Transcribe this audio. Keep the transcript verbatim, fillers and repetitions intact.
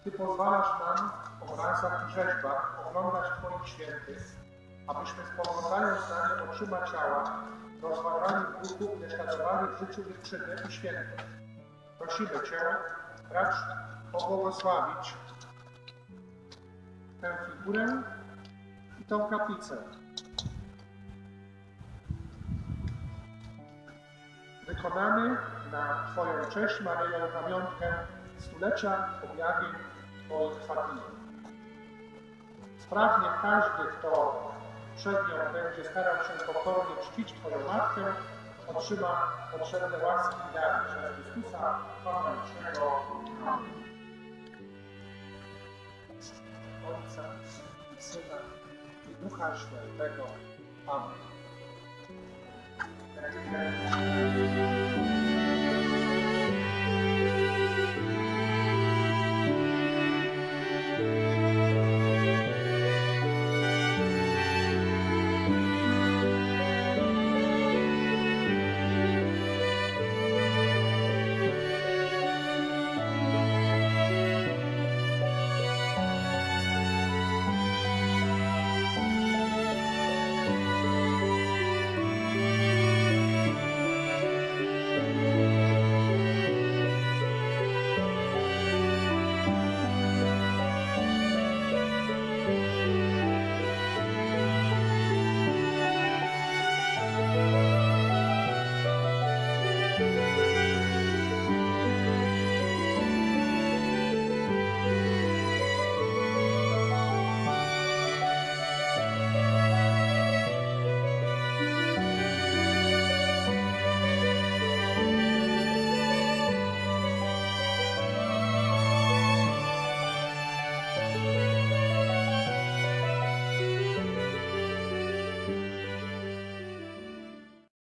Ty pozwalasz nam w obrazach i rzeźbach oglądać Twoich świętych, abyśmy spoglądając na nie oczyma ciała, rozważali w duchu i naśladowali w życiu ich czyny i świętych. Prosimy Cię, racz pobłogosławić tę figurę i tą kaplicę. Wykonamy na Twoją cześć, Maryjo, pamiątkę stulecia objawień Twoich Fatimy. Sprawnie każdy, kto przed nią będzie starał się pokornie czcić Twoją Matkę, otrzyma potrzebne łaski i dary przez Chrystusa, Pana naszego. Amen. Ojca i Syna i Ducha Świętego. Amen.